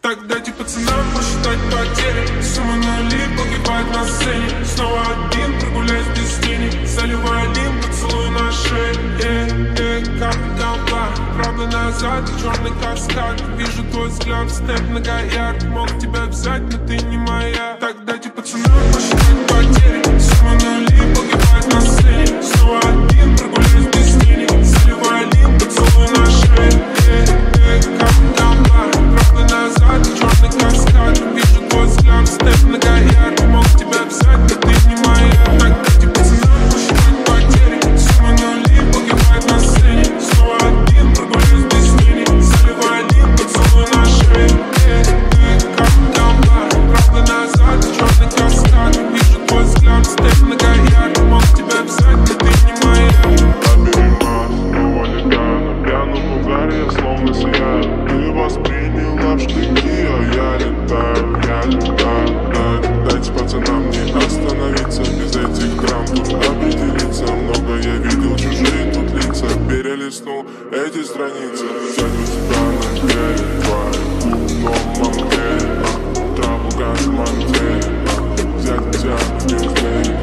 Так дайте пацанам посчитать потери. Сумма нули погибает на сцене. Снова один, прогуляюсь без тени. Заливаю лим, поцелуй на шее. Как голова, правда назад, черный каскад. Вижу твой взгляд, степ на GANGSTERMUSIC. Мог тебя взять, но ты не моя. Так дайте пацанам посчитать потери. Сумма нули погибает на сцене. Снова один, прогуляюсь без тени. Заливаю лим, поцелуй на шее. Как голова, правда назад, черный каскад. Вижу твой взгляд, степ на GANGSTERMUSIC. Мог тебя взять, но ты не моя. Так дайте пацанам посчитать потери. Сумма нули погибает на сцене. Снова один, прогуляюсь без тени. Заливаю лим, поцелуй на шее. Как голова, правда назад, черный каскад. Вижу твой взгляд, степ на GANGSTERMUSIC. Мог тебя взять, но ты не моя. Снова летаю на пьяном угаре, я словно сияю. Ты восприняла в штыки, а я летаю. Дайте пацанам не остановиться. Без этих драм тут определиться. Много я видел, чужие тут лица. Перелистнул эти страницы. Взять у тебя на деле твои дома мне. Траву газ в манделе. Взять тебя на ньюсдей.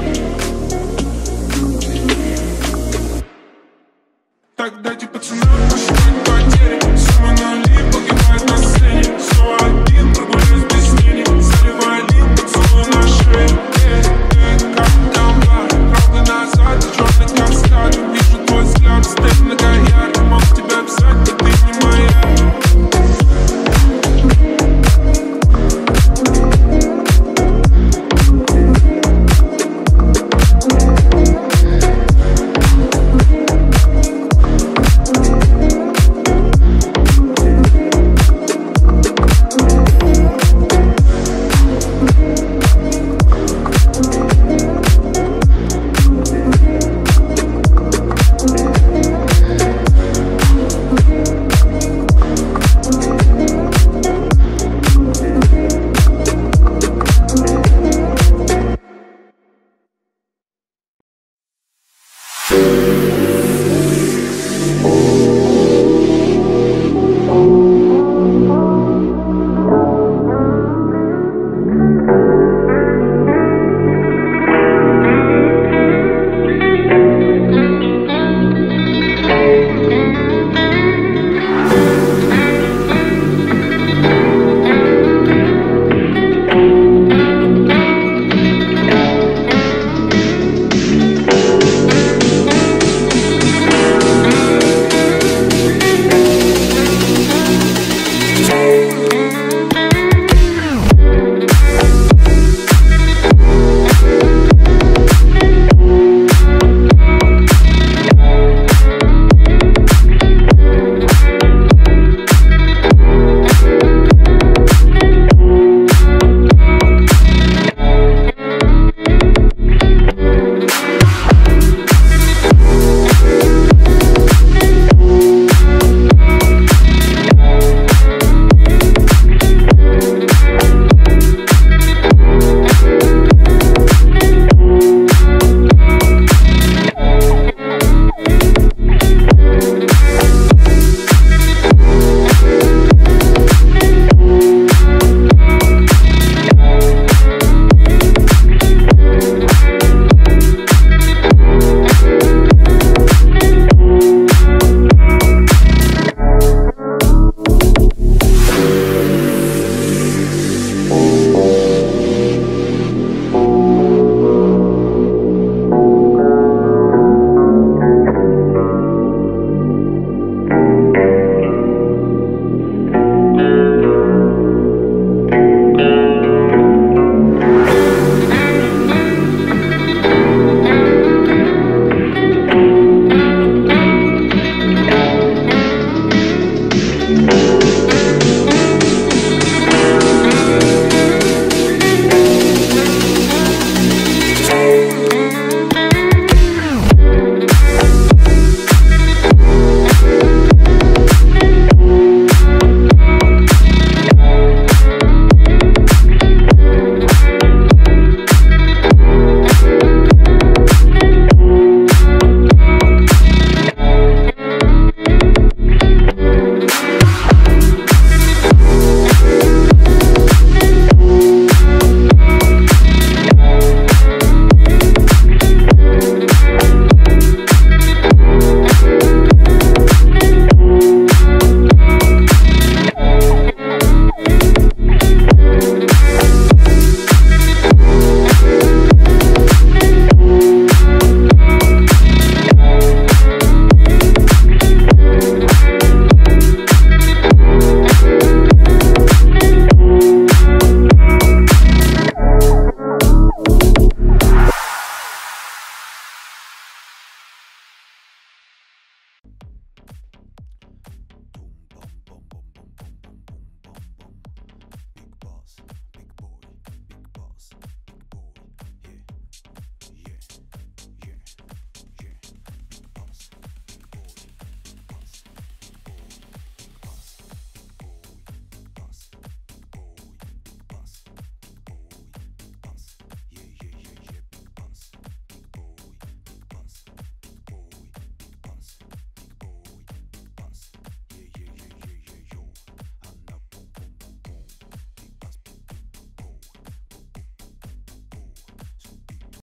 Так дайте пацанам